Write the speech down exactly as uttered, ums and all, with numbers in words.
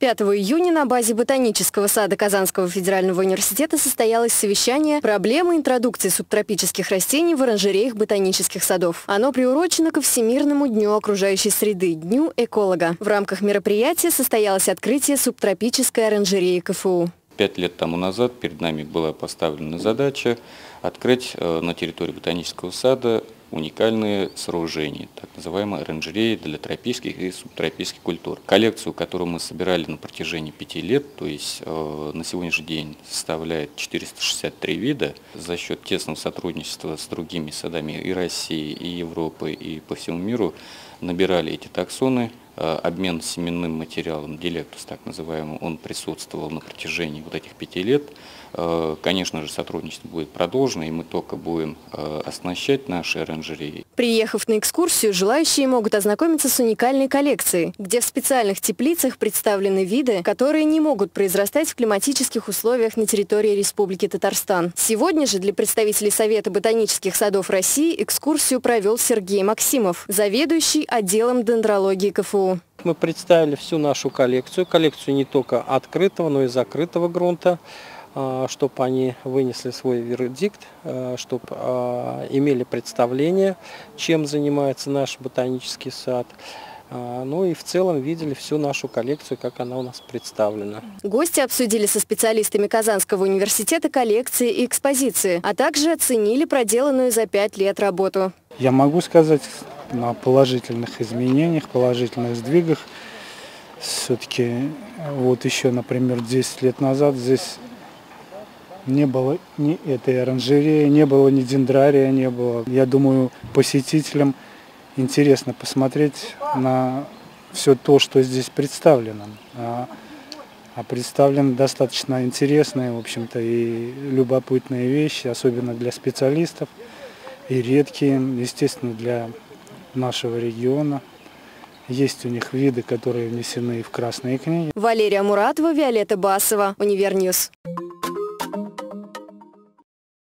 пятого июня на базе Ботанического сада Казанского федерального университета состоялось совещание «Проблемы интродукции субтропических растений в оранжереях ботанических садов». Оно приурочено ко Всемирному дню окружающей среды, Дню эколога. В рамках мероприятия состоялось открытие субтропической оранжереи КФУ. Пять лет тому назад перед нами была поставлена задача открыть на территории ботанического сада уникальные сооружения, так называемые оранжереи для тропических и субтропических культур. Коллекцию, которую мы собирали на протяжении пяти лет, то есть э, на сегодняшний день составляет четыреста шестьдесят три вида, за счет тесного сотрудничества с другими садами и России, и Европы, и по всему миру набирали эти таксоны. Обмен семенным материалом, дилектус так называемым, он присутствовал на протяжении вот этих пяти лет. Конечно же, сотрудничество будет продолжено, и мы только будем оснащать наши оранжереи. Приехав на экскурсию, желающие могут ознакомиться с уникальной коллекцией, где в специальных теплицах представлены виды, которые не могут произрастать в климатических условиях на территории Республики Татарстан. Сегодня же для представителей Совета ботанических садов России экскурсию провел Сергей Максимов, заведующий отделом дендрологии КФУ. Мы представили всю нашу коллекцию, коллекцию не только открытого, но и закрытого грунта, чтобы они вынесли свой вердикт, чтобы имели представление, чем занимается наш ботанический сад. Ну и в целом видели всю нашу коллекцию, как она у нас представлена. Гости обсудили со специалистами Казанского университета коллекции и экспозиции, а также оценили проделанную за пять лет работу. Я могу сказать на положительных изменениях, положительных сдвигах. Все-таки вот еще, например, десять лет назад здесь не было ни этой оранжереи, не было ни дендрария, не было. Я думаю, посетителям интересно посмотреть на все то, что здесь представлено. А, а представлены достаточно интересные, в общем-то, и любопытные вещи, особенно для специалистов, и редкие, естественно, для нашего региона. Есть у них виды, которые внесены в красные книги. Валерия Муратова, Виолетта Басова, Универньюз.